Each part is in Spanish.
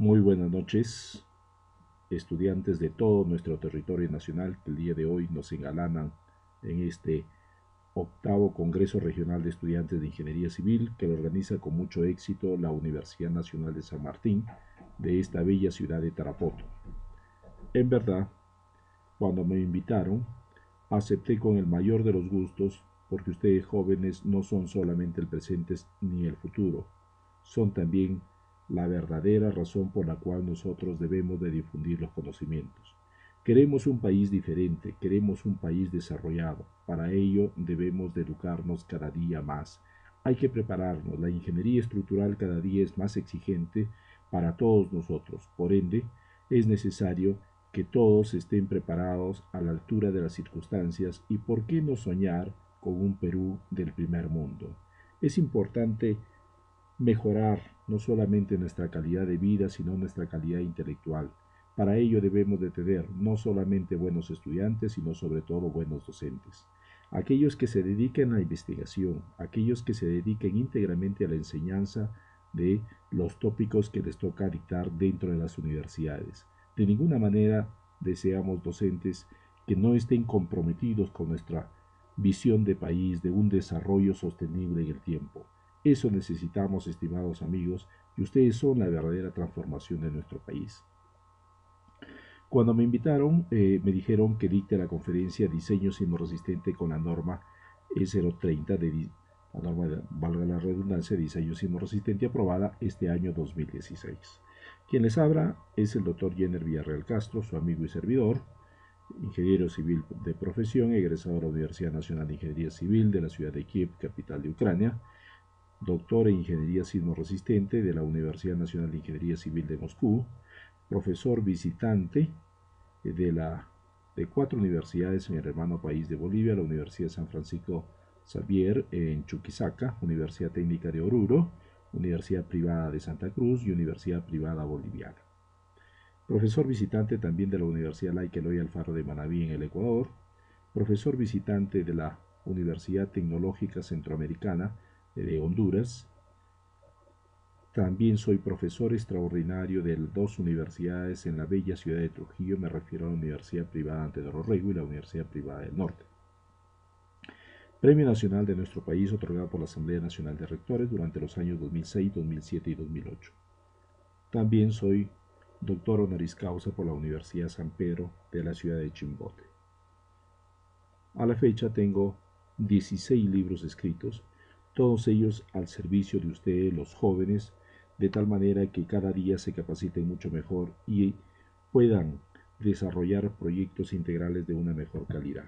Muy buenas noches, estudiantes de todo nuestro territorio nacional que el día de hoy nos engalanan en este octavo Congreso Regional de Estudiantes de Ingeniería Civil que lo organiza con mucho éxito la Universidad Nacional de San Martín de esta bella ciudad de Tarapoto. En verdad, cuando me invitaron, acepté con el mayor de los gustos porque ustedes jóvenes no son solamente el presente ni el futuro, son también la verdadera razón por la cual nosotros debemos de difundir los conocimientos. Queremos un país diferente, queremos un país desarrollado. Para ello debemos de educarnos cada día más. Hay que prepararnos. La ingeniería estructural cada día es más exigente para todos nosotros. Por ende, es necesario que todos estén preparados a la altura de las circunstancias y por qué no soñar con un Perú del primer mundo. Es importante mejorar no solamente nuestra calidad de vida, sino nuestra calidad intelectual. Para ello debemos de tener no solamente buenos estudiantes, sino sobre todo buenos docentes. Aquellos que se dediquen a la investigación, aquellos que se dediquen íntegramente a la enseñanza de los tópicos que les toca dictar dentro de las universidades. De ninguna manera deseamos docentes que no estén comprometidos con nuestra visión de país, de un desarrollo sostenible en el tiempo. Eso necesitamos, estimados amigos, y ustedes son la verdadera transformación de nuestro país. Cuando me invitaron, me dijeron que dicte la conferencia Diseño Sismo Resistente con la norma E030 la norma, valga la redundancia, Diseño Sismo Resistente aprobada este año 2016. Quien les habla es el doctor Jenner Villarreal Castro, su amigo y servidor, ingeniero civil de profesión, egresado de la Universidad Nacional de Ingeniería Civil de la ciudad de Kiev, capital de Ucrania, doctor en Ingeniería Sismo Resistente de la Universidad Nacional de Ingeniería Civil de Moscú, profesor visitante de 4 universidades en el hermano país de Bolivia, la Universidad de San Francisco Xavier en Chuquisaca, Universidad Técnica de Oruro, Universidad Privada de Santa Cruz y Universidad Privada Boliviana. Profesor visitante también de la Universidad Laica Eloy Alfaro de Manabí en el Ecuador, profesor visitante de la Universidad Tecnológica Centroamericana de Honduras. También soy profesor extraordinario de 2 universidades en la bella ciudad de Trujillo, me refiero a la Universidad Privada Ante Dorrego y la Universidad Privada del Norte. Premio Nacional de nuestro país otorgado por la Asamblea Nacional de Rectores durante los años 2006, 2007 y 2008. También soy doctor honoris causa por la Universidad San Pedro de la ciudad de Chimbote. A la fecha tengo 16 libros escritos, todos ellos al servicio de ustedes, los jóvenes, de tal manera que cada día se capaciten mucho mejor y puedan desarrollar proyectos integrales de una mejor calidad.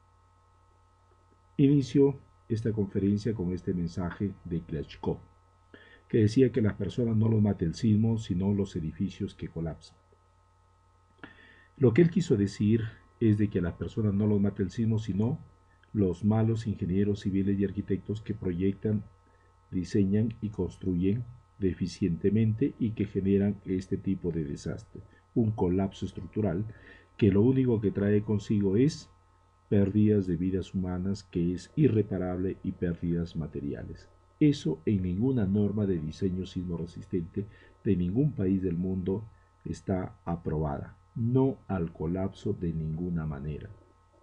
Inicio esta conferencia con este mensaje de Klitschko, que decía que las personas no los mata el sismo, sino los edificios que colapsan. Lo que él quiso decir es de que a las personas no los mata el sismo, sino los malos ingenieros civiles y arquitectos que proyectan, diseñan y construyen deficientemente y que generan este tipo de desastre, un colapso estructural que lo único que trae consigo es pérdidas de vidas humanas, que es irreparable, y pérdidas materiales. Eso en ninguna norma de diseño sismo resistente de ningún país del mundo está aprobada. No al colapso de ninguna manera.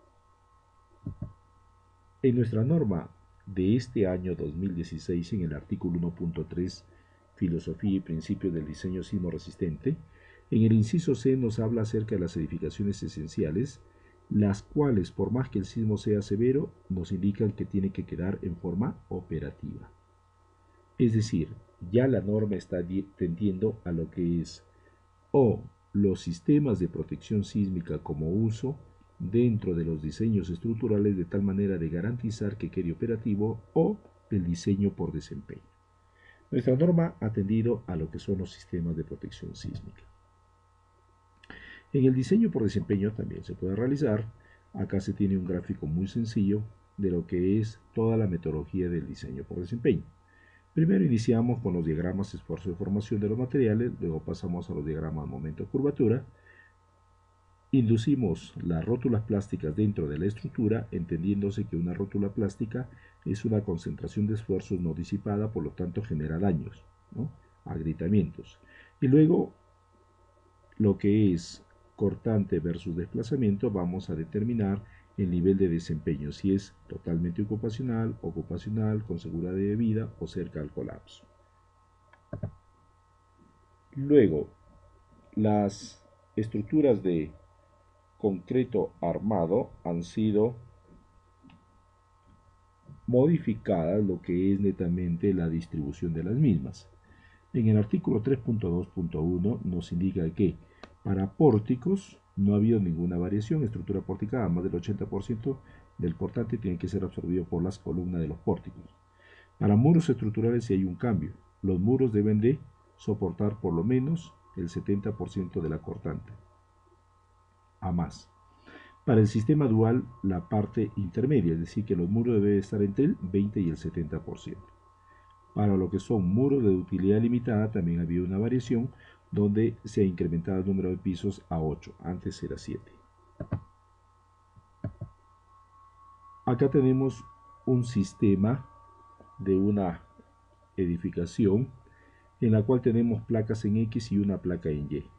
En nuestra norma de este año 2016, en el artículo 1.3, Filosofía y Principios del Diseño Sismo Resistente, en el inciso C nos habla acerca de las edificaciones esenciales, las cuales, por más que el sismo sea severo, nos indican que tiene que quedar en forma operativa. Es decir, ya la norma está tendiendo a lo que es o los sistemas de protección sísmica como uso dentro de los diseños estructurales de tal manera de garantizar que quede operativo, o el diseño por desempeño. Nuestra norma ha tendido a lo que son los sistemas de protección sísmica. En el diseño por desempeño también se puede realizar. Acá se tiene un gráfico muy sencillo de lo que es toda la metodología del diseño por desempeño. Primero iniciamos con los diagramas esfuerzo de formación de los materiales, luego pasamos a los diagramas momento-curvatura. Inducimos las rótulas plásticas dentro de la estructura, entendiéndose que una rótula plástica es una concentración de esfuerzos no disipada, por lo tanto genera daños, ¿no? Agrietamientos. Y luego lo que es cortante versus desplazamiento, vamos a determinar el nivel de desempeño, si es totalmente ocupacional, con seguridad de vida o cerca al colapso. Luego, las estructuras de concreto armado han sido modificadas, lo que es netamente la distribución de las mismas. En el artículo 3.2.1 nos indica que para pórticos no ha habido ninguna variación. Estructura porticada, más del 80% del cortante tiene que ser absorbido por las columnas de los pórticos. Para muros estructurales sí hay un cambio. Los muros deben de soportar por lo menos el 70% de la cortante, a más. Para el sistema dual, la parte intermedia, es decir, que los muros deben estar entre el 20 y el 70%. Para lo que son muros de utilidad limitada, también había una variación donde se ha incrementado el número de pisos a 8, antes era 7. Acá tenemos un sistema de una edificación en la cual tenemos placas en X y una placa en Y.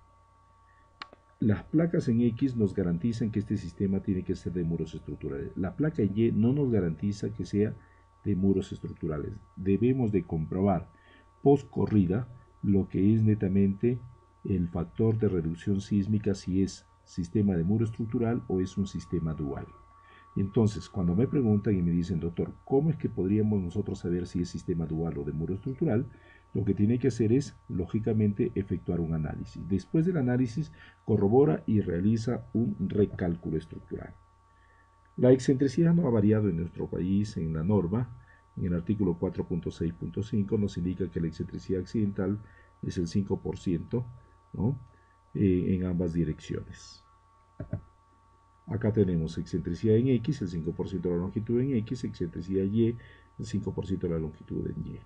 Las placas en X nos garantizan que este sistema tiene que ser de muros estructurales. La placa en Y no nos garantiza que sea de muros estructurales. Debemos de comprobar post corrida lo que es netamente el factor de reducción sísmica, si es sistema de muro estructural o es un sistema dual. Entonces, cuando me preguntan y me dicen, doctor, ¿cómo es que podríamos nosotros saber si es sistema dual o de muro estructural? Lo que tiene que hacer es, lógicamente, efectuar un análisis. Después del análisis, corrobora y realiza un recálculo estructural. La excentricidad no ha variado en nuestro país en la norma. En el artículo 4.6.5 nos indica que la excentricidad accidental es el 5%, ¿no? En ambas direcciones. Acá tenemos excentricidad en X, el 5% de la longitud en X, excentricidad Y, el 5% de la longitud en Y.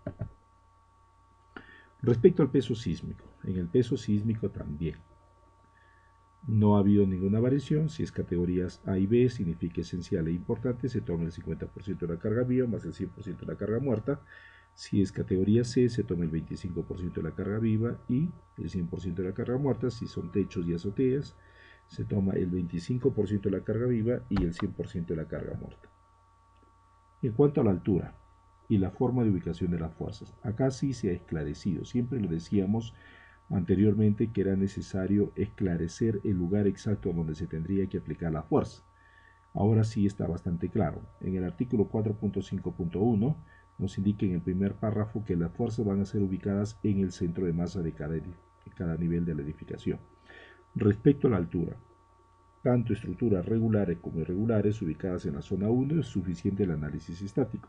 Respecto al peso sísmico, en el peso sísmico también no ha habido ninguna variación. Si es categorías A y B, significa esencial e importante, se toma el 50% de la carga viva más el 100% de la carga muerta. Si es categoría C, se toma el 25% de la carga viva y el 100% de la carga muerta. Si son techos y azoteas, se toma el 25% de la carga viva y el 100% de la carga muerta. En cuanto a la altura y la forma de ubicación de las fuerzas, acá sí se ha esclarecido. Siempre lo decíamos anteriormente que era necesario esclarecer el lugar exacto donde se tendría que aplicar la fuerza. Ahora sí está bastante claro. En el artículo 4.5.1 nos indica en el primer párrafo que las fuerzas van a ser ubicadas en el centro de masa de cada nivel de la edificación. Respecto a la altura, tanto estructuras regulares como irregulares ubicadas en la zona 1 es suficiente el análisis estático.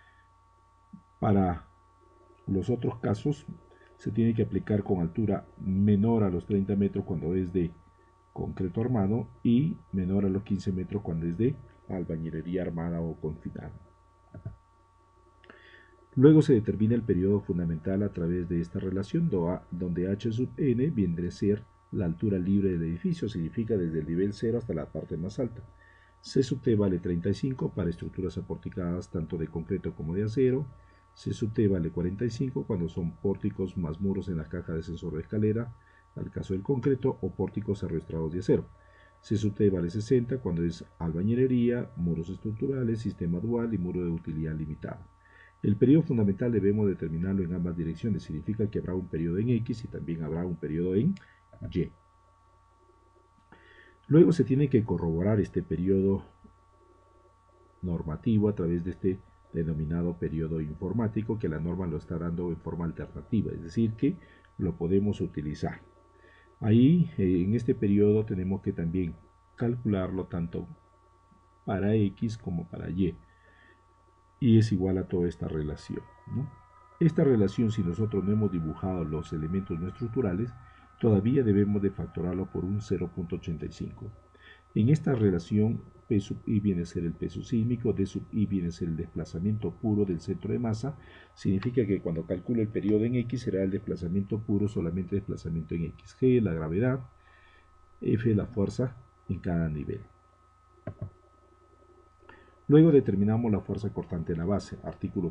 Para los otros casos se tiene que aplicar con altura menor a los 30 metros cuando es de concreto armado y menor a los 15 metros cuando es de albañilería armada o confinada. Luego se determina el periodo fundamental a través de esta relación, donde h sub n viene a ser la altura libre del edificio, significa desde el nivel 0 hasta la parte más alta. C sub t vale 35 para estructuras aporticadas tanto de concreto como de acero. C sub t vale 45 cuando son pórticos más muros en la caja de ascensor de escalera, al caso del concreto, o pórticos arrastrados de acero. C sub t vale 60 cuando es albañilería, muros estructurales, sistema dual y muro de utilidad limitada. El periodo fundamental debemos determinarlo en ambas direcciones, significa que habrá un periodo en X y también habrá un periodo en Y. Luego se tiene que corroborar este periodo normativo a través de este denominado periodo informático, que la norma lo está dando en forma alternativa, es decir, que lo podemos utilizar. Ahí, en este periodo, tenemos que también calcularlo tanto para X como para Y. Y es igual a toda esta relación, ¿no? Esta relación, si nosotros no hemos dibujado los elementos no estructurales, todavía debemos de factorarlo por un 0.85. En esta relación, P sub I viene a ser el peso sísmico, D sub I viene a ser el desplazamiento puro del centro de masa. Significa que cuando calculo el periodo en X será el desplazamiento puro, solamente desplazamiento en X. G, la gravedad, F, la fuerza en cada nivel. Luego determinamos la fuerza cortante en la base, artículo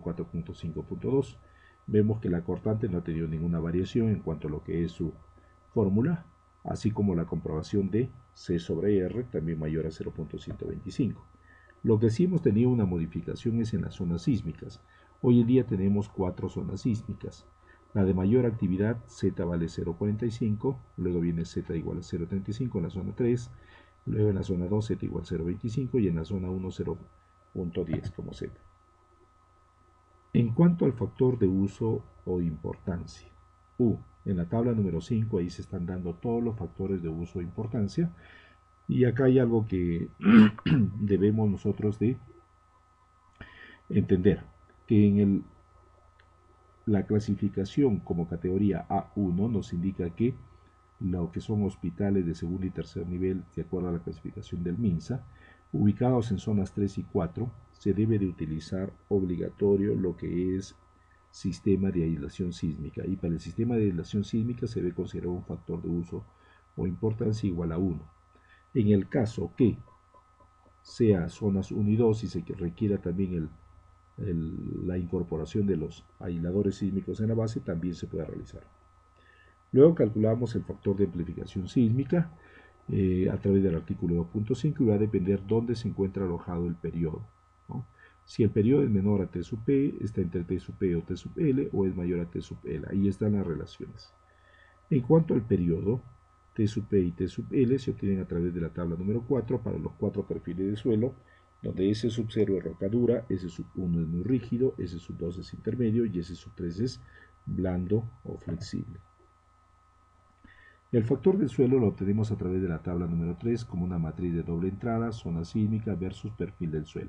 4.5.2. Vemos que la cortante no ha tenido ninguna variación en cuanto a lo que es su fórmula. así como la comprobación de C sobre R, también mayor a 0.125. Lo que sí hemos tenido una modificación es en las zonas sísmicas. Hoy en día tenemos 4 zonas sísmicas. La de mayor actividad, Z vale 0.45, luego viene Z igual a 0.35 en la zona 3, luego en la zona 2 Z igual a 0.25 y en la zona 1 0.10 como Z. En cuanto al factor de uso o importancia, en la tabla número 5 ahí se están dando todos los factores de uso o importancia, y acá hay algo que debemos nosotros de entender, que en la clasificación como categoría A1 nos indica que lo que son hospitales de segundo y tercer nivel, de acuerdo a la clasificación del MINSA, ubicados en zonas 3 y 4, se debe de utilizar obligatorio lo que es sistema de aislación sísmica, y para el sistema de aislación sísmica se debe considerar un factor de uso o importancia igual a 1. En el caso que sea zonas 1 y 2 y se requiera también la incorporación de los aisladores sísmicos en la base, también se puede realizar. Luego calculamos el factor de amplificación sísmica a través del artículo 2.5 y va a depender dónde se encuentra alojado el periodo, ¿no? Si el periodo es menor a T sub P, está entre T sub P o T sub L, o es mayor a T sub L. Ahí están las relaciones. En cuanto al periodo, T sub P y T sub L se obtienen a través de la tabla número 4 para los 4 perfiles de suelo, donde S sub 0 es roca dura, S sub 1 es muy rígido, S sub 2 es intermedio y S sub 3 es blando o flexible. El factor del suelo lo obtenemos a través de la tabla número 3 como una matriz de doble entrada, zona sísmica versus perfil del suelo.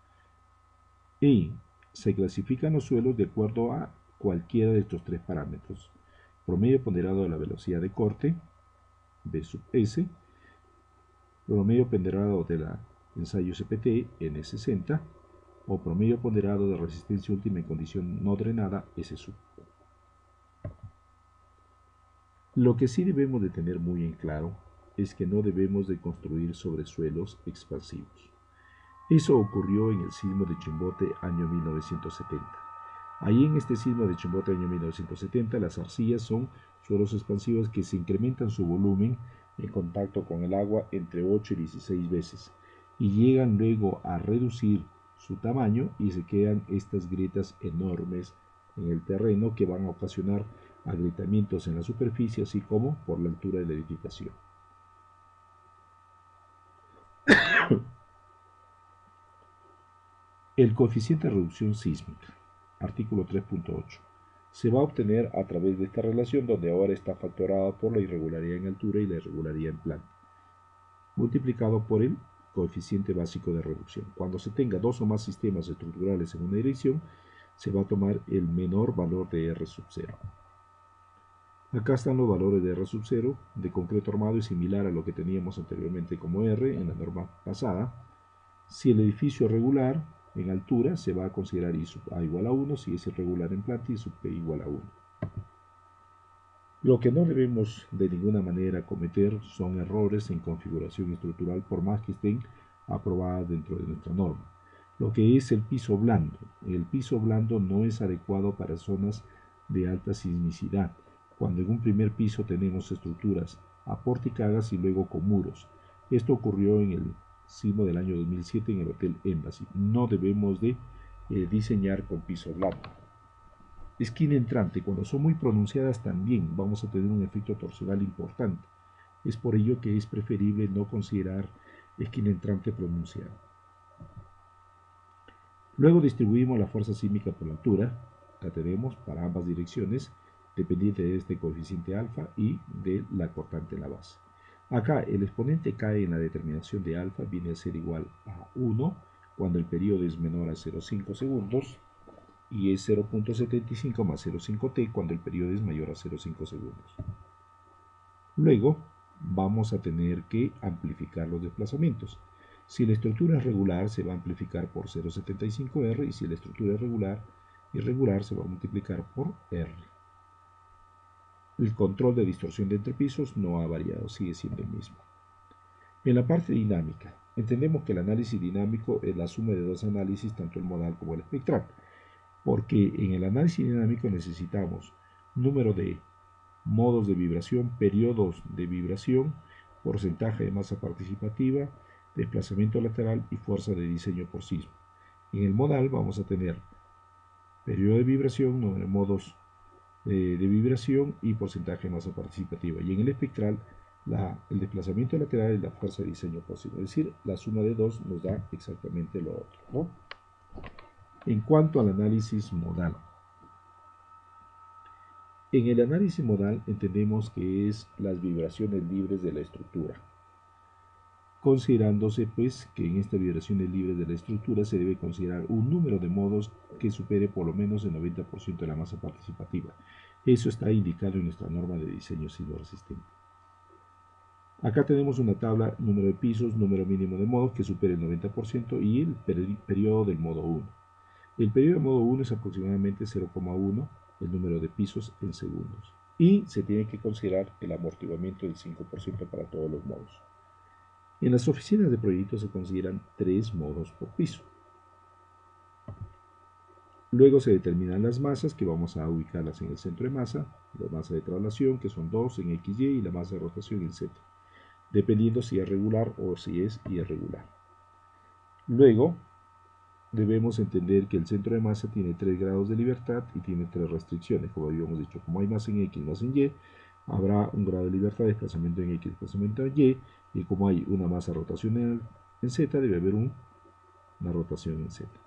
Y se clasifican los suelos de acuerdo a cualquiera de estos 3 parámetros: promedio ponderado de la velocidad de corte, B sub S, promedio ponderado de la ensayo SPT, N60, o promedio ponderado de resistencia última en condición no drenada, S sub. Lo que sí debemos de tener muy en claro es que no debemos de construir sobre suelos expansivos. Eso ocurrió en el sismo de Chimbote año 1970. Ahí en este sismo de Chimbote año 1970, las arcillas son suelos expansivos que se incrementan su volumen en contacto con el agua entre 8 y 16 veces y llegan luego a reducir su tamaño y se quedan estas grietas enormes en el terreno que van a ocasionar agrietamientos en la superficie así como por la altura de la edificación. El coeficiente de reducción sísmica, artículo 3.8, se va a obtener a través de esta relación donde ahora está factorada por la irregularidad en altura y la irregularidad en planta, multiplicado por el coeficiente básico de reducción. Cuando se tenga 2 o más sistemas estructurales en una dirección, se va a tomar el menor valor de R sub 0. Acá están los valores de R sub 0 de concreto armado y similar a lo que teníamos anteriormente como R en la norma pasada. Si el edificio es regular en altura, se va a considerar I sub A igual a 1, si es irregular en planta, I sub P igual a 1. Lo que no debemos de ninguna manera cometer son errores en configuración estructural, por más que estén aprobadas dentro de nuestra norma. Lo que es el piso blando. El piso blando no es adecuado para zonas de alta sismicidad, cuando en un primer piso tenemos estructuras aporticadas y luego con muros. Esto ocurrió en el sismo del año 2007 en el Hotel Embassy. No debemos de diseñar con piso blando. Esquina entrante, cuando son muy pronunciadas también vamos a tener un efecto torsional importante. Es por ello que es preferible no considerar esquina entrante pronunciada. Luego distribuimos la fuerza sísmica por la altura. La tenemos para ambas direcciones, dependiente de este coeficiente alfa y de la cortante en la base. Acá el exponente cae en la determinación de alfa, viene a ser igual a 1 cuando el periodo es menor a 0,5 segundos y es 0.75 más 0,5t cuando el periodo es mayor a 0,5 segundos. Luego vamos a tener que amplificar los desplazamientos. Si la estructura es regular, se va a amplificar por 0,75R y si la estructura es irregular se va a multiplicar por R. El control de distorsión de entrepisos no ha variado, sigue siendo el mismo. En la parte dinámica, entendemos que el análisis dinámico es la suma de dos análisis, tanto el modal como el espectral, porque en el análisis dinámico necesitamos número de modos de vibración, periodos de vibración, porcentaje de masa participativa, desplazamiento lateral y fuerza de diseño por sismo. En el modal vamos a tener periodo de vibración, número de modos de vibración y porcentaje de masa participativa. Y en el espectral, el desplazamiento lateral y la fuerza de diseño por sismo. Es decir, la suma de dos nos da exactamente lo otro, ¿no? En cuanto al análisis modal. En el análisis modal entendemos que es las vibraciones libres de la estructura, considerándose pues que en estas vibraciones libres de la estructura se debe considerar un número de modos que supere por lo menos el 90% de la masa participativa. Eso está indicado en nuestra norma de diseño sismo resistente. Acá tenemos una tabla, número de pisos, número mínimo de modos que supere el 90% y el periodo del modo 1. El periodo del modo 1 es aproximadamente 0,1, el número de pisos en segundos. Y se tiene que considerar el amortiguamiento del 5% para todos los modos. En las oficinas de proyectos se consideran 3 modos por piso. Luego se determinan las masas, que vamos a ubicarlas en el centro de masa, la masa de traslación, que son 2 en XY, y la masa de rotación en Z, dependiendo si es regular o si es irregular. Luego, debemos entender que el centro de masa tiene 3 grados de libertad y tiene 3 restricciones, como habíamos dicho. Como hay más en X, más en Y, habrá un grado de libertad, desplazamiento en X, desplazamiento en Y como hay una masa rotacional en Z, debe haber una rotación en Z.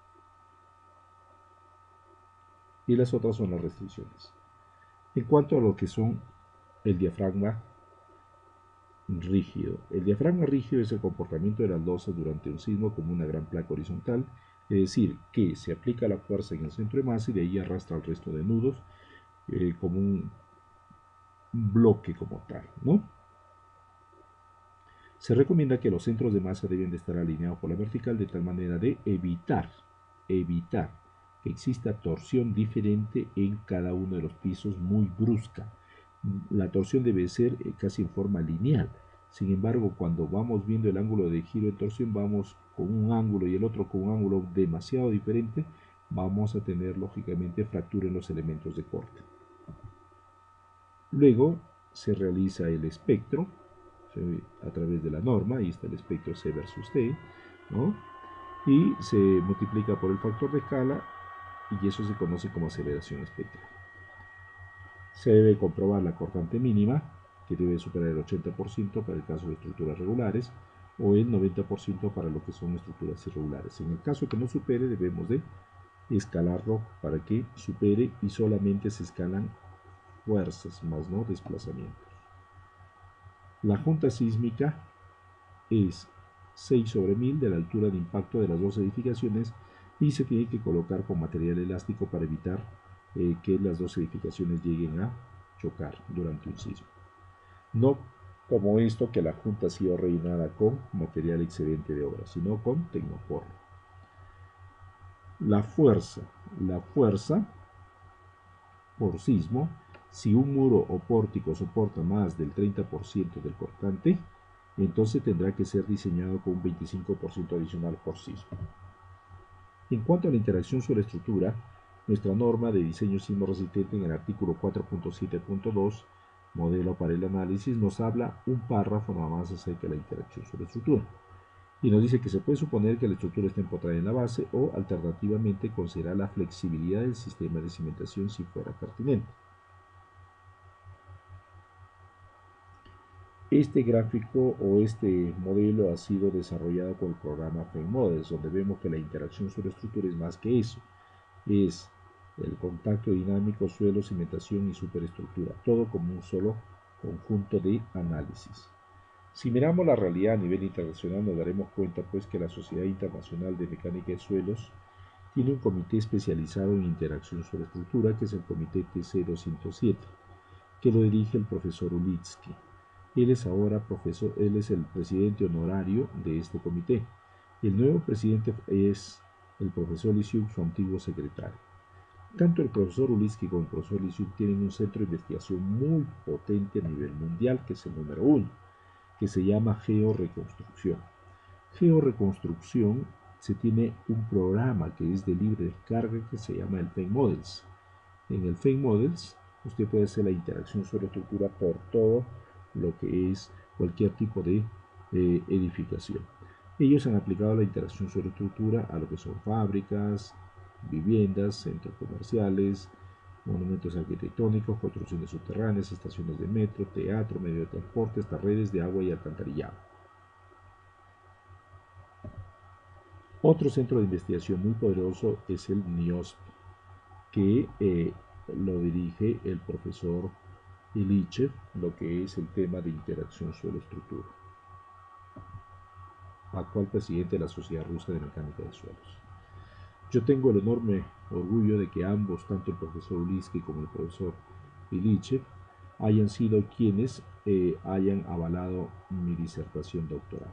Y las otras son las restricciones. En cuanto a lo que son el diafragma rígido. El diafragma rígido es el comportamiento de las losas durante un sismo como una gran placa horizontal, es decir, que se aplica la fuerza en el centro de masa y de ahí arrastra al resto de nudos como un bloque como tal, ¿no? Se recomienda que los centros de masa deben de estar alineados por la vertical de tal manera de evitar que exista torsión diferente en cada uno de los pisos muy brusca. La torsión debe ser casi en forma lineal. Sin embargo, cuando vamos viendo el ángulo de giro de torsión, vamos con un ángulo y el otro con un ángulo demasiado diferente, vamos a tener lógicamente fractura en los elementos de corte. Luego se realiza el espectro a través de la norma, ahí está el espectro C versus T, ¿no? Y se multiplica por el factor de escala y eso se conoce como aceleración espectral. Se debe comprobar la cortante mínima, que debe superar el 80% para el caso de estructuras regulares o el 90% para lo que son estructuras irregulares. En el caso que no supere, debemos de escalarlo para que supere y solamente se escalan fuerzas, más no desplazamientos. La junta sísmica es 6/1000 de la altura de impacto de las dos edificaciones y se tiene que colocar con material elástico para evitar que las dos edificaciones lleguen a chocar durante un sismo. No como esto que la junta ha sido rellenada con material excedente de obra, sino con tecnopor. La fuerza por sismo, si un muro o pórtico soporta más del 30% del cortante, entonces tendrá que ser diseñado con un 25% adicional por sismo. En cuanto a la interacción sobre estructura, nuestra norma de diseño sismo resistente en el artículo 4.7.2, modelo para el análisis, nos habla un párrafo nada más acerca de la interacción sobre estructura. Y nos dice que se puede suponer que la estructura está empotrada en la base o alternativamente considerar la flexibilidad del sistema de cimentación si fuera pertinente. Este gráfico o este modelo ha sido desarrollado con el programa FEMMODELS, donde vemos que la interacción sobre estructura es más que eso. Es el contacto dinámico, suelo, cimentación y superestructura, todo como un solo conjunto de análisis. Si miramos la realidad a nivel internacional, nos daremos cuenta pues que la Sociedad Internacional de Mecánica de Suelos tiene un comité especializado en interacción sobre estructura, que es el comité TC207, que lo dirige el profesor Ulitsky. Él es ahora él es el presidente honorario de este comité. El nuevo presidente es el profesor Lisiuk, su antiguo secretario. Tanto el profesor Ulitsky como el profesor Lisiuk tienen un centro de investigación muy potente a nivel mundial, que es el número 1, que se llama Georreconstrucción. Georreconstrucción se tiene un programa que es de libre descarga que se llama el FEMMODELS. En el FEMMODELS usted puede hacer la interacción suelo-estructura por todo lo que es cualquier tipo de edificación. Ellos han aplicado la interacción suelo-estructura a lo que son fábricas, viviendas, centros comerciales, monumentos arquitectónicos, construcciones subterráneas, estaciones de metro, teatro, medio de transporte, hasta redes de agua y alcantarillado. Otro centro de investigación muy poderoso es el NIOSP, que lo dirige el profesor Ilyichev, lo que es el tema de interacción suelo-estructura, actual presidente de la Sociedad Rusa de Mecánica de Suelos. Yo tengo el enorme orgullo de que ambos, tanto el profesor Uliski como el profesor Ilyichev, hayan sido quienes hayan avalado mi disertación doctoral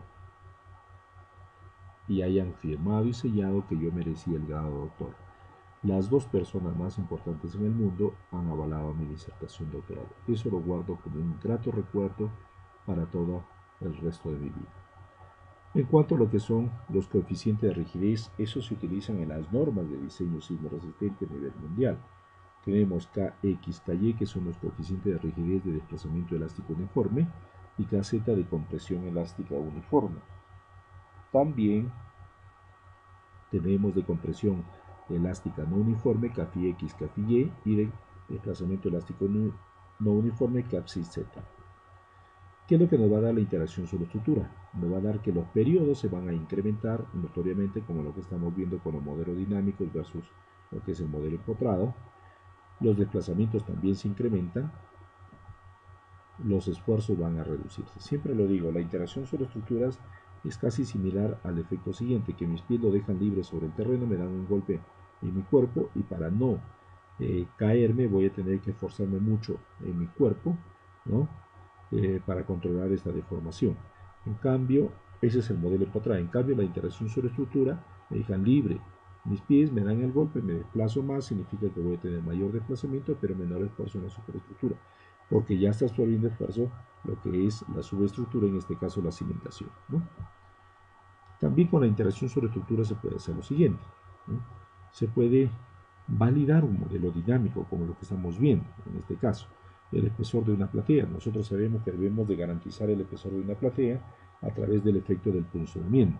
y hayan firmado y sellado que yo merecía el grado de doctor. Las dos personas más importantes en el mundo han avalado mi disertación doctoral. Eso lo guardo como un grato recuerdo para todo el resto de mi vida. En cuanto a lo que son los coeficientes de rigidez, esos se utilizan en las normas de diseño sismo resistente a nivel mundial. Tenemos KX, KY, que son los coeficientes de rigidez de desplazamiento elástico uniforme, y KZ de compresión elástica uniforme. También tenemos de compresión elástica no uniforme, KFIX, KFIY, y de desplazamiento elástico no uniforme, KFCZ. ¿Qué es lo que nos va a dar la interacción suelo-estructura? Nos va a dar que los periodos se van a incrementar notoriamente, como lo que estamos viendo con los modelos dinámicos versus lo que es el modelo empotrado. Los desplazamientos también se incrementan, los esfuerzos van a reducirse. Siempre lo digo, la interacción sobre estructuras es casi similar al efecto siguiente, que mis pies lo dejan libre sobre el terreno, me dan un golpe en mi cuerpo y para no caerme voy a tener que esforzarme mucho en mi cuerpo, ¿no? Para controlar esta deformación. En cambio, ese es el modelo empotrado. En cambio, la interacción sobre estructura me dejan libre. Mis pies me dan el golpe, me desplazo más, significa que voy a tener mayor desplazamiento, pero menor esfuerzo en la superestructura, porque ya está absorbiendo esfuerzo lo que es la subestructura, en este caso la cimentación, ¿no? También con la interacción sobre estructura se puede hacer lo siguiente, ¿no? Se puede validar un modelo dinámico, como lo que estamos viendo, en este caso, el espesor de una platea. Nosotros sabemos que debemos de garantizar el espesor de una platea a través del efecto del punzonamiento.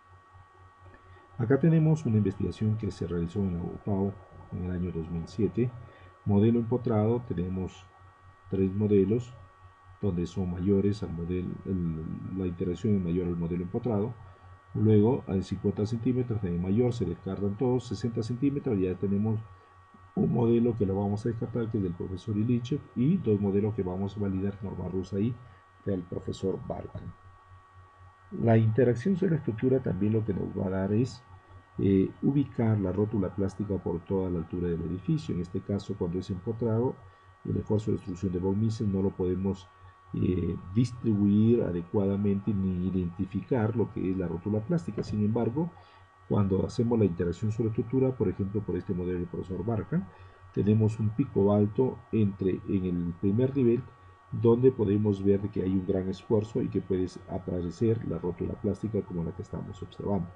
Acá tenemos una investigación que se realizó en la UPAO en el año 2007. Modelo empotrado, tenemos 3 modelos donde son mayores al modelo, la interacción es mayor al modelo empotrado. Luego, a 50 centímetros de mayor se descartan todos, 60 centímetros ya tenemos un modelo que lo vamos a descartar, que es del profesor Ilyichev, y 2 modelos que vamos a validar, norma rusa ahí, del profesor Barkan. La interacción sobre la estructura también lo que nos va a dar es ubicar la rótula plástica por toda la altura del edificio. En este caso, cuando es empotrado, el esfuerzo de destrucción de von Mises no lo podemos distribuir adecuadamente ni identificar lo que es la rótula plástica. Sin embargo, cuando hacemos la interacción sobre estructura, por ejemplo, por este modelo del profesor Barkan, tenemos un pico alto en el primer nivel, donde podemos ver que hay un gran esfuerzo y que puede aparecer la rótula plástica como la que estamos observando.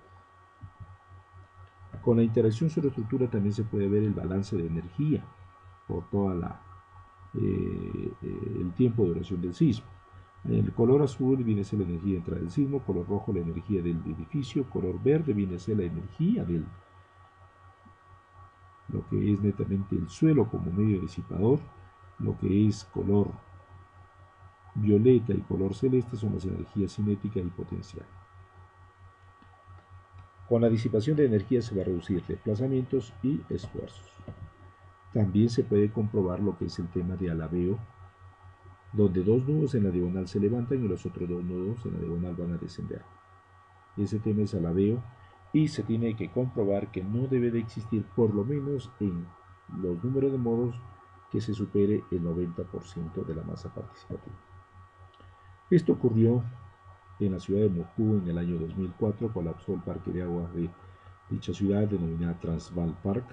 Con la interacción sobre estructura también se puede ver el balance de energía por toda el tiempo de duración del sismo. El color azul viene a ser la energía de entrada del sismo, color rojo la energía del edificio, color verde viene a ser la energía del lo que es netamente el suelo como medio disipador, lo que es color violeta y color celeste son las energías cinética y potencial. Con la disipación de energía se va a reducir desplazamientos y esfuerzos. También se puede comprobar lo que es el tema de alabeo, donde 2 nudos en la diagonal se levantan y los otros 2 nudos en la diagonal van a descender. Ese tema es alabeo y se tiene que comprobar que no debe de existir, por lo menos en los números de modos, que se supere el 90% de la masa participativa. Esto ocurrió en la ciudad de Moscú en el año 2004, colapsó el parque de agua de dicha ciudad denominada Transvaal Park.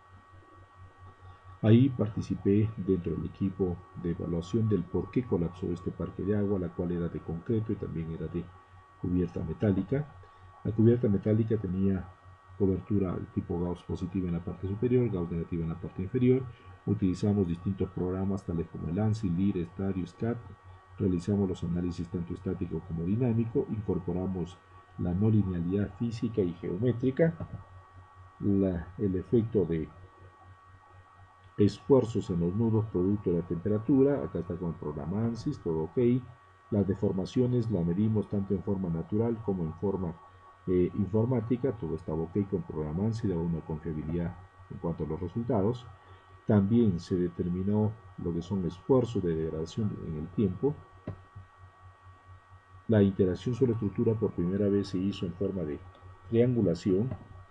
Ahí participé dentro del equipo de evaluación del por qué colapsó este parque de agua, la cual era de concreto y también era de cubierta metálica. La cubierta metálica tenía cobertura tipo Gauss positiva en la parte superior, Gauss negativa en la parte inferior. Utilizamos distintos programas tales como el ANSI, LIR, Estadio, SCAT. Realizamos los análisis tanto estático como dinámico. Incorporamos la no linealidad física y geométrica, el efecto de esfuerzos en los nudos producto de la temperatura. Acá está con el programa ANSYS, todo ok. Las deformaciones las medimos tanto en forma natural como en forma informática, todo estaba ok con el programa ANSYS, daba una confiabilidad en cuanto a los resultados. También se determinó lo que son esfuerzos de degradación en el tiempo. La interacción sobre la estructura por primera vez se hizo en forma de triangulación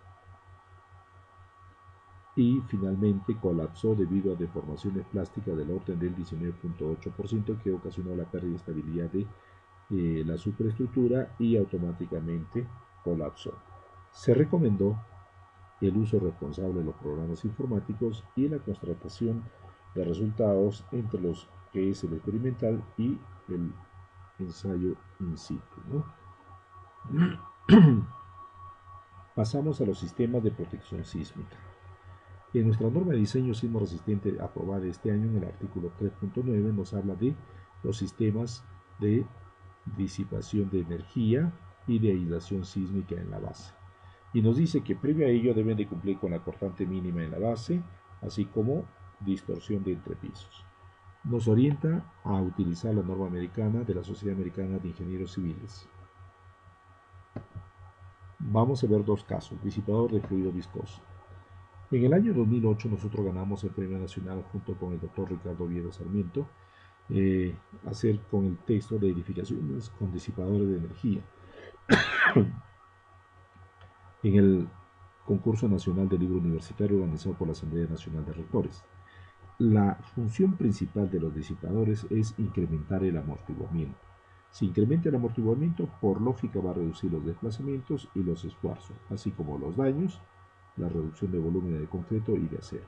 y finalmente colapsó debido a deformaciones plásticas del orden del 19.8% que ocasionó la pérdida de estabilidad de la superestructura y automáticamente colapsó. Se recomendó el uso responsable de los programas informáticos y la constatación de resultados entre los que es el experimental y el ensayo in situ, ¿no? Pasamos a los sistemas de protección sísmica. En nuestra norma de diseño sismo resistente aprobada este año, en el artículo 3.9, nos habla de los sistemas de disipación de energía y de aislación sísmica en la base. Y nos dice que previo a ello deben de cumplir con la cortante mínima en la base, así como distorsión de entrepisos. Nos orienta a utilizar la norma americana de la Sociedad Americana de Ingenieros Civiles. Vamos a ver dos casos: disipador de fluido viscoso. En el año 2008 nosotros ganamos el Premio Nacional junto con el doctor Ricardo Oviedo Sarmiento, hacer con el texto de edificaciones con disipadores de energía en el concurso nacional del libro universitario organizado por la Asamblea Nacional de Rectores. La función principal de los disipadores es incrementar el amortiguamiento. Si incrementa el amortiguamiento, por lógica va a reducir los desplazamientos y los esfuerzos, así como los daños, la reducción de volumen de concreto y de acero.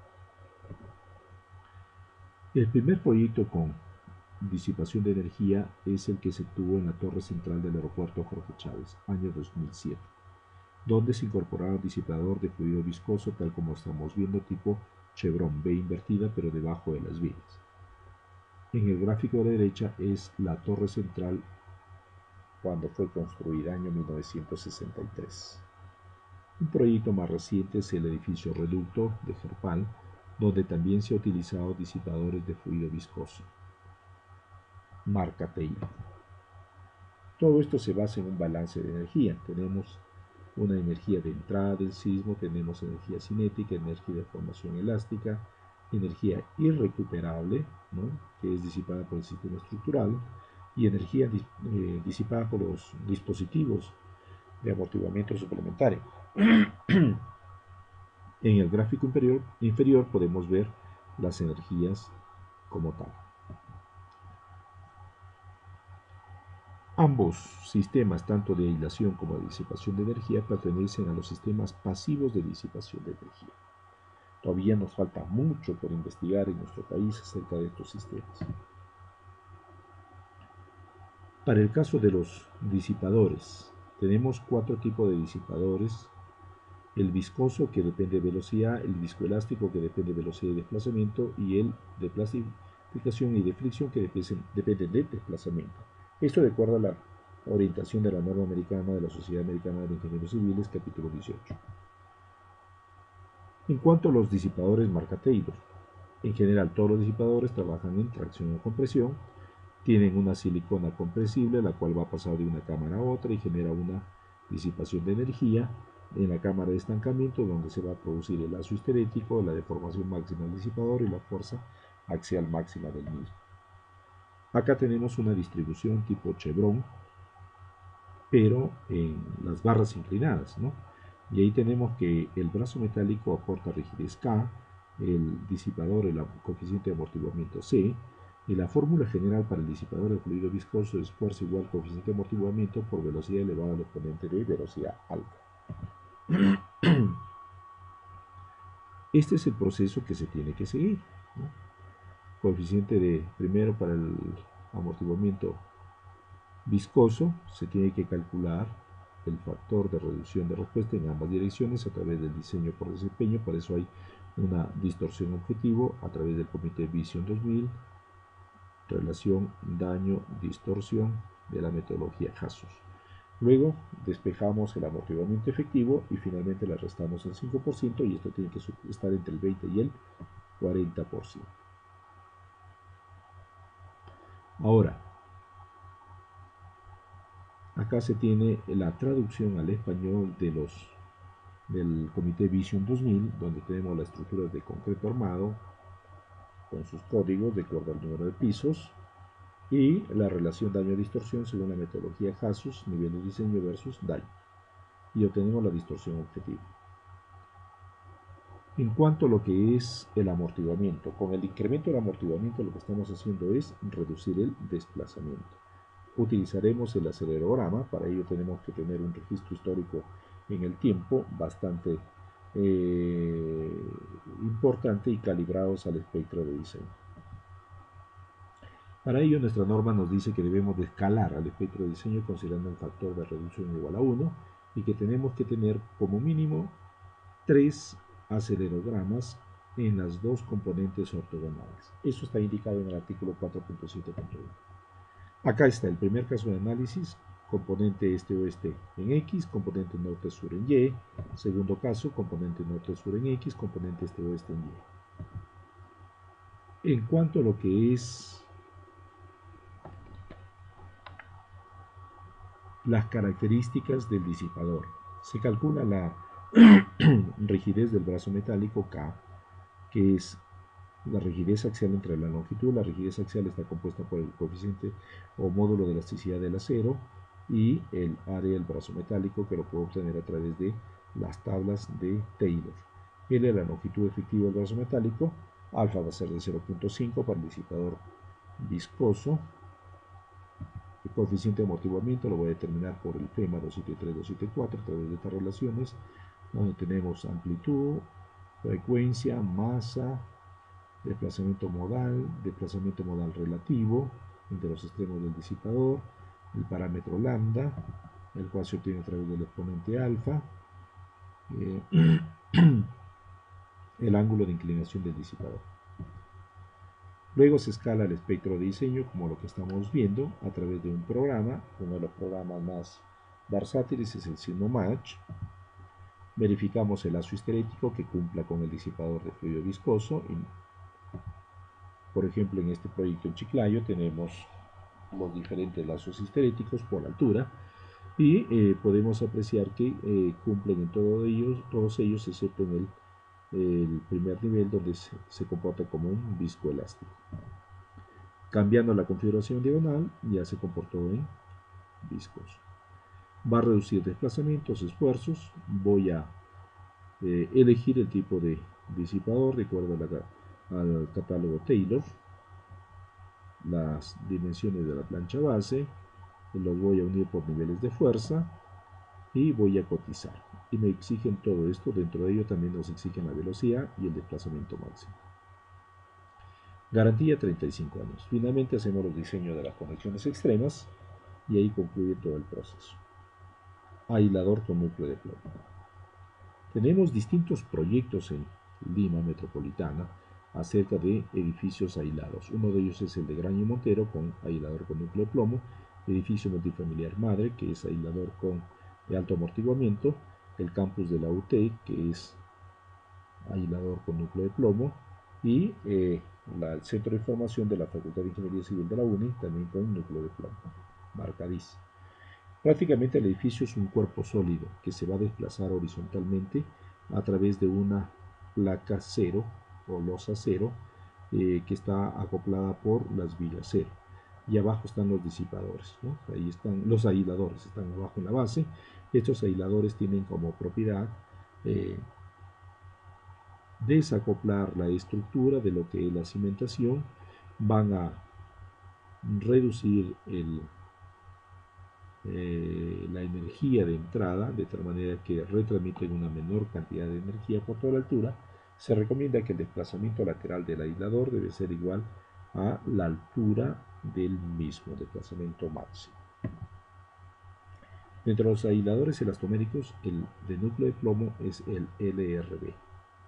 El primer proyecto con disipación de energía es el que se tuvo en la torre central del aeropuerto Jorge Chávez, año 2007, donde se incorporaba un disipador de fluido viscoso tal como estamos viendo, tipo chevron, V invertida pero debajo de las vías. En el gráfico de la derecha es la torre central cuando fue construida, año 1963. Un proyecto más reciente es el edificio Reducto de Gerpal, donde también se han utilizado disipadores de fluido viscoso, marca Taylor. Todo esto se basa en un balance de energía. Tenemos una energía de entrada del sismo, tenemos energía cinética, energía de formación elástica, energía irrecuperable, ¿no?, que es disipada por el sistema estructural, y energía disipada por los dispositivos de amortiguamiento suplementario. En el gráfico inferior podemos ver las energías como tal. Ambos sistemas, tanto de aislación como de disipación de energía, pertenecen a los sistemas pasivos de disipación de energía. Todavía nos falta mucho por investigar en nuestro país acerca de estos sistemas. Para el caso de los disipadores, tenemos 4 tipos de disipadores: el viscoso, que depende de velocidad; el viscoelástico, que depende de velocidad y desplazamiento; y el de plastificación y de fricción, que depende de desplazamiento. Esto de acuerdo a la orientación de la norma americana de la Sociedad Americana de Ingenieros Civiles, capítulo 18. En cuanto a los disipadores marca Taylor, en general todos los disipadores trabajan en tracción o compresión. Tienen una silicona compresible, la cual va a pasar de una cámara a otra y genera una disipación de energía en la cámara de estancamiento, donde se va a producir el lazo histerético, la deformación máxima del disipador y la fuerza axial máxima del mismo. Acá tenemos una distribución tipo chevron, pero en las barras inclinadas, ¿no? Y ahí tenemos que el brazo metálico aporta rigidez K, el disipador, el coeficiente de amortiguamiento C, y la fórmula general para el disipador de fluido viscoso es fuerza igual coeficiente de amortiguamiento por velocidad elevada al exponente de velocidad alta. Este es el proceso que se tiene que seguir, ¿no? Coeficiente de primero para el amortiguamiento viscoso se tiene que calcular el factor de reducción de respuesta en ambas direcciones a través del diseño por desempeño. Por eso hay una distorsión objetivo a través del Comité Vision 2000, relación daño-distorsión de la metodología HASUS. Luego despejamos el amortiguamiento efectivo y finalmente le restamos el 5% y esto tiene que estar entre el 20 y el 40%. Ahora, acá se tiene la traducción al español del Comité Vision 2000, donde tenemos las estructuras de concreto armado con sus códigos de acuerdo al número de pisos y la relación daño-distorsión según la metodología HASUS, nivel de diseño versus daño. Y obtenemos la distorsión objetiva. En cuanto a lo que es el amortiguamiento, con el incremento del amortiguamiento lo que estamos haciendo es reducir el desplazamiento. Utilizaremos el acelerograma, para ello tenemos que tener un registro histórico en el tiempo bastante importante y calibrados al espectro de diseño. Para ello nuestra norma nos dice que debemos de escalar al espectro de diseño considerando un factor de reducción igual a 1 y que tenemos que tener como mínimo 3 acelerogramas en las dos componentes ortogonales. Eso está indicado en el artículo 4.7.1. Acá está el primer caso de análisis, componente este-oeste en X, componente norte-sur en Y. Segundo caso, componente norte-sur en X, componente este-oeste en Y. En cuanto a lo que es las características del disipador, se calcula la rigidez del brazo metálico K, que es la rigidez axial entre la longitud. La rigidez axial está compuesta por el coeficiente o módulo de elasticidad del acero y el área del brazo metálico, que lo puedo obtener a través de las tablas de Taylor. L es la longitud efectiva del brazo metálico, alfa va a ser de 0.5 para el disipador viscoso. El coeficiente de amortiguamiento lo voy a determinar por el FEMA 273, 274 a través de estas relaciones, donde tenemos amplitud, frecuencia, masa, desplazamiento modal relativo entre los extremos del disipador, el parámetro lambda, el cual se obtiene a través del exponente alfa, el ángulo de inclinación del disipador. Luego se escala el espectro de diseño, como lo que estamos viendo, a través de un programa. Uno de los programas más versátiles es el SIGMOMATCH. Verificamos el lazo histerético que cumpla con el disipador de fluido viscoso. Por ejemplo, en este proyecto en Chiclayo tenemos los diferentes lazos histeréticos por altura y podemos apreciar que cumplen en todos ellos excepto en el primer nivel, donde se comporta como un viscoelástico. Cambiando la configuración diagonal ya se comportó en viscoso. Va a reducir desplazamientos, esfuerzos. Voy a elegir el tipo de disipador de acuerdo al catálogo Taylor, las dimensiones de la plancha base, los voy a unir por niveles de fuerza y voy a cotizar. Y me exigen todo esto, dentro de ello también nos exigen la velocidad y el desplazamiento máximo. Garantía 35 años. Finalmente hacemos los diseños de las conexiones extremas y ahí concluye todo el proceso. Aislador con núcleo de plomo. Tenemos distintos proyectos en Lima metropolitana acerca de edificios aislados. Uno de ellos es el de Graña y Montero con aislador con núcleo de plomo, edificio multifamiliar madre que es aislador de alto amortiguamiento, el campus de la UT que es aislador con núcleo de plomo y el centro de formación de la Facultad de Ingeniería Civil de la UNI también con núcleo de plomo, marca DIS. Prácticamente el edificio es un cuerpo sólido que se va a desplazar horizontalmente a través de una placa cero o losa cero que está acoplada por las vigas cero. Y abajo están los disipadores, ¿no? Ahí están los aisladores, están abajo en la base. Estos aisladores tienen como propiedad desacoplar la estructura de lo que es la cimentación, van a reducir la energía de entrada de tal manera que retransmiten una menor cantidad de energía por toda la altura. Se recomienda que el desplazamiento lateral del aislador debe ser igual a la altura del mismo desplazamiento máximo. Dentro de los aisladores elastoméricos, el de núcleo de plomo es el LRB.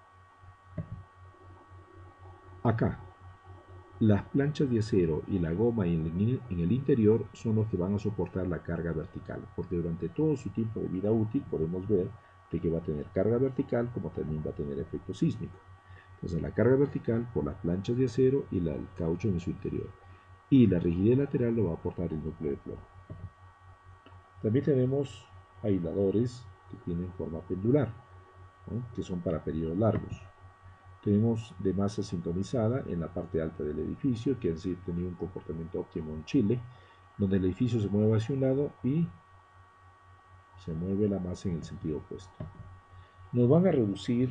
Acá, las planchas de acero y la goma en el interior son los que van a soportar la carga vertical, porque durante todo su tiempo de vida útil podemos ver de que va a tener carga vertical como también va a tener efecto sísmico. Entonces la carga vertical por las planchas de acero y el caucho en su interior. Y la rigidez lateral lo va a aportar el núcleo de plomo. También tenemos aisladores que tienen forma pendular, ¿no?, que son para periodos largos. Tenemos de masa sintonizada en la parte alta del edificio, que han tenido un comportamiento óptimo en Chile, donde el edificio se mueve hacia un lado y se mueve la masa en el sentido opuesto. Nos van a reducir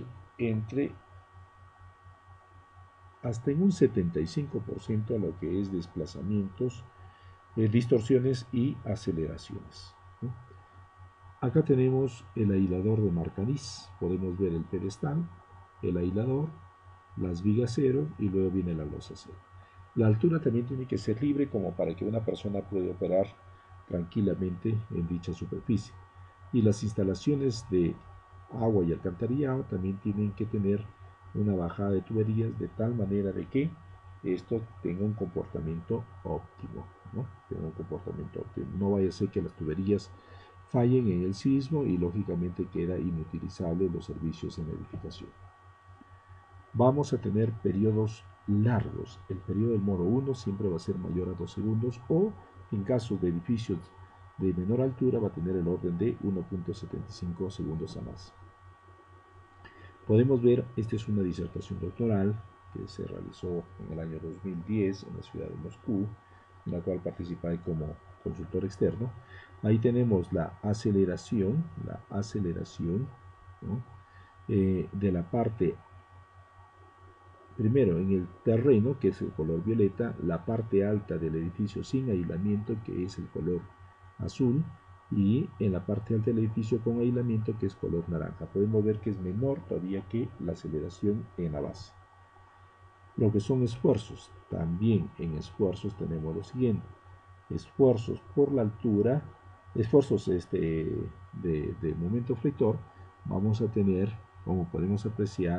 hasta en un 75% a lo que es desplazamientos, distorsiones y aceleraciones, ¿no? Acá tenemos el aislador de marca NIS. Podemos ver el pedestal, el aislador, las vigas cero y luego viene la losa cero. La altura también tiene que ser libre como para que una persona pueda operar tranquilamente en dicha superficie. Y las instalaciones de agua y alcantarillado también tienen que tener una bajada de tuberías de tal manera de que esto tenga un comportamiento óptimo, ¿no? Tenga un comportamiento óptimo. No vaya a ser que las tuberías fallen en el sismo y lógicamente queda inutilizable los servicios en la edificación. Vamos a tener periodos largos. El periodo del modo 1 siempre va a ser mayor a 2 segundos o en casos de edificios de menor altura va a tener el orden de 1.75 segundos a más. Podemos ver, esta es una disertación doctoral que se realizó en el año 2010 en la ciudad de Moscú, en la cual participé como consultor externo. Ahí tenemos la aceleración, ¿no?, de la parte, primero en el terreno, que es el color violeta, la parte alta del edificio sin aislamiento, que es el color azul, y en la parte alta del edificio con aislamiento, que es color naranja. Podemos ver que es menor todavía que la aceleración en la base. Lo que son esfuerzos, también en esfuerzos tenemos lo siguiente: esfuerzos por la altura, esfuerzos de momento flector, vamos a tener, como podemos apreciar,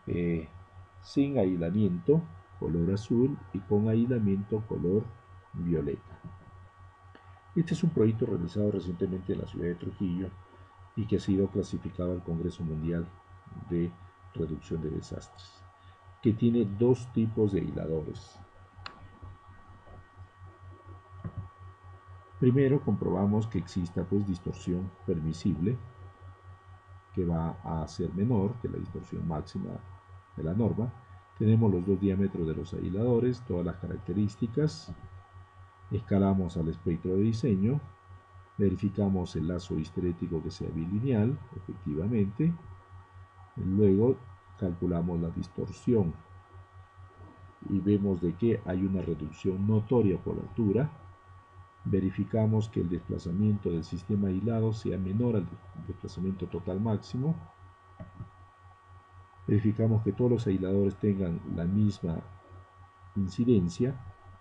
sin aislamiento, color azul, y con aislamiento, color violeta. Este es un proyecto realizado recientemente en la ciudad de Trujillo y que ha sido clasificado al Congreso Mundial de Reducción de Desastres, que tiene dos tipos de aisladores. Primero comprobamos que exista distorsión permisible, que va a ser menor que la distorsión máxima de la norma. Tenemos los dos diámetros de los aisladores, todas las características. Escalamos al espectro de diseño, verificamos el lazo histerético que sea bilineal, efectivamente. Luego calculamos la distorsión y vemos de que hay una reducción notoria por altura. Verificamos que el desplazamiento del sistema aislado sea menor al desplazamiento total máximo. Verificamos que todos los aisladores tengan la misma incidencia.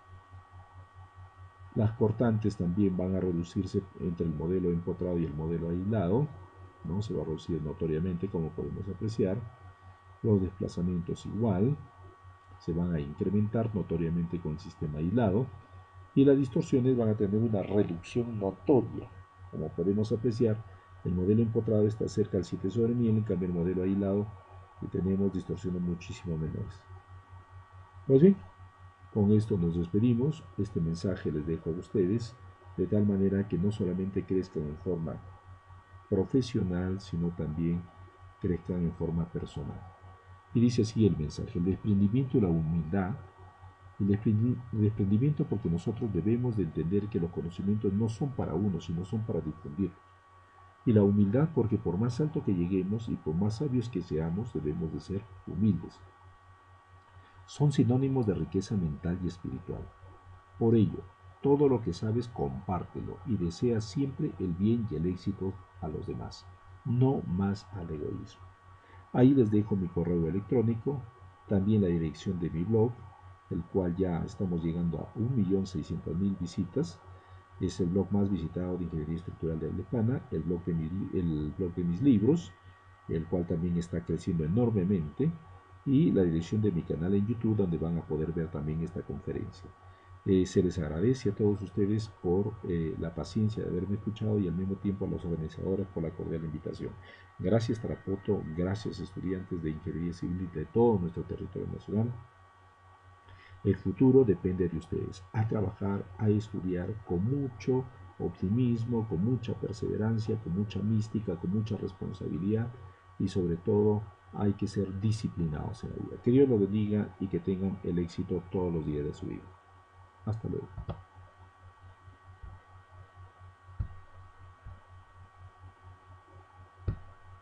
Las cortantes también van a reducirse entre el modelo empotrado y el modelo aislado, ¿no? Se va a reducir notoriamente, como podemos apreciar. Los desplazamientos igual se van a incrementar notoriamente con el sistema aislado, y las distorsiones van a tener una reducción notoria. Como podemos apreciar, el modelo empotrado está cerca del 7/1000, en cambio el modelo aislado tenemos distorsiones muchísimo menores. Pues bien, con esto nos despedimos. Este mensaje les dejo a ustedes, de tal manera que no solamente crezcan en forma profesional, sino también crezcan en forma personal. Y dice así el mensaje: el desprendimiento y la humildad. El desprendimiento porque nosotros debemos de entender que los conocimientos no son para uno, sino son para difundirlos. Y la humildad porque por más alto que lleguemos y por más sabios que seamos, debemos de ser humildes. Son sinónimos de riqueza mental y espiritual. Por ello, todo lo que sabes, compártelo y desea siempre el bien y el éxito a los demás, no más al egoísmo. Ahí les dejo mi correo electrónico, también la dirección de mi blog, el cual ya estamos llegando a 1.600.000 visitas. Es el blog más visitado de Ingeniería Estructural de habla hispana, el blog de mis libros, el cual también está creciendo enormemente, y la dirección de mi canal en YouTube, donde van a poder ver también esta conferencia. Se les agradece a todos ustedes por la paciencia de haberme escuchado, y al mismo tiempo a los organizadores por la cordial invitación. Gracias Tarapoto, gracias estudiantes de Ingeniería Civil de todo nuestro territorio nacional. El futuro depende de ustedes. A trabajar, a estudiar con mucho optimismo, con mucha perseverancia, con mucha mística, con mucha responsabilidad, y sobre todo hay que ser disciplinados en la vida. Que Dios los bendiga y que tengan el éxito todos los días de su vida. Hasta luego.